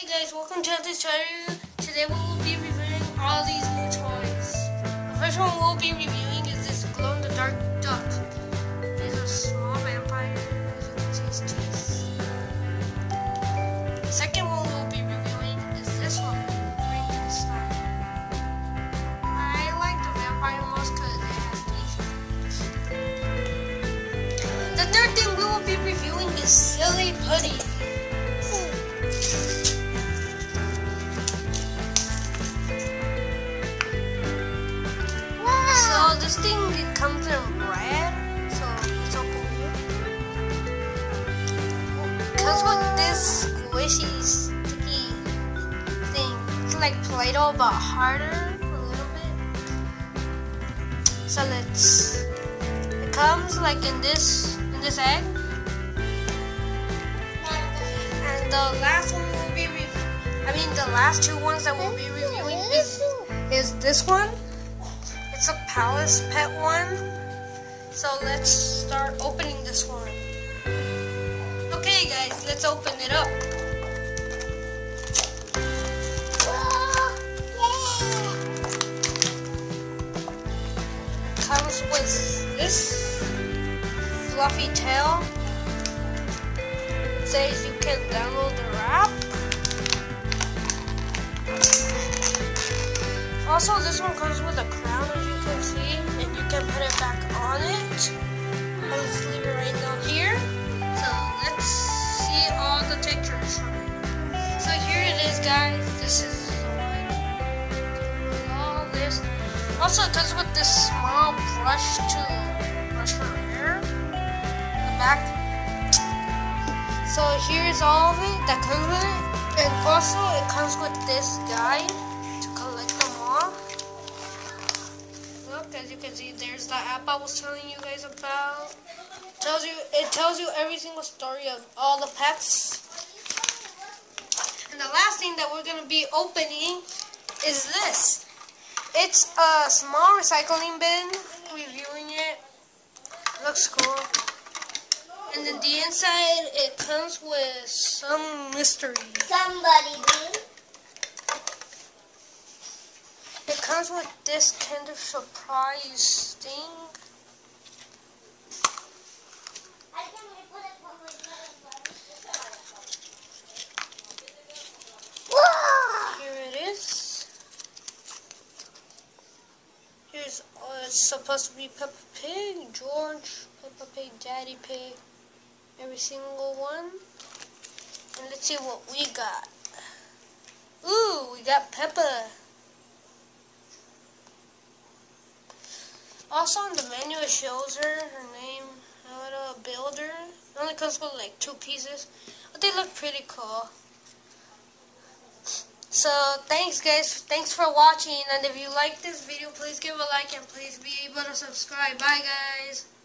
Hey guys, welcome to this channel. Today we will be reviewing all these new toys. The first one we'll be reviewing is this glow-in-the-dark duck. He's a small vampire, as you can see his teeth. The second one we'll be reviewing is this one, Frankenstein. I like the vampire most because it has teeth. The third thing we will be reviewing is Silly Putty. So this thing, it comes in red, so let's open it. It comes with this squishy, sticky thing. It's like Play-Doh, but harder a little bit. So it comes like in this egg. And the last one we'll be the last two ones that we'll be reviewing is this one. It's a Palace Pet one. So let's start opening this one. Okay guys, let's open it up. It comes with this fluffy tail. It says you can download the app. Also, this one comes with a crown, as you can see, and you can put it back on it. I'll just leave it right down here. So let's see all the textures from it. So here it is, guys. This is the one. All this. Also, it comes with this small brush to brush your hair. The back. So here's all of it that comes with it, and also it comes with this guide. As you can see, there's the app I was telling you guys about. It tells you every single story of all the pets. And the last thing that we're gonna be opening is this. It's a small recycling bin. Reviewing it. Looks cool. And then the inside, it comes with some mystery. Somebody do. It comes with this kind of surprise thing. Here it is. Here's it's supposed to be Peppa Pig, George, Peppa Pig, Daddy Pig, every single one. And let's see what we got. Ooh, we got Peppa. Also on the menu it shows her name, how to build her. It only comes with like 2 pieces, but they look pretty cool. So thanks guys, thanks for watching, and if you like this video, please give a like and please be able to subscribe. Bye guys.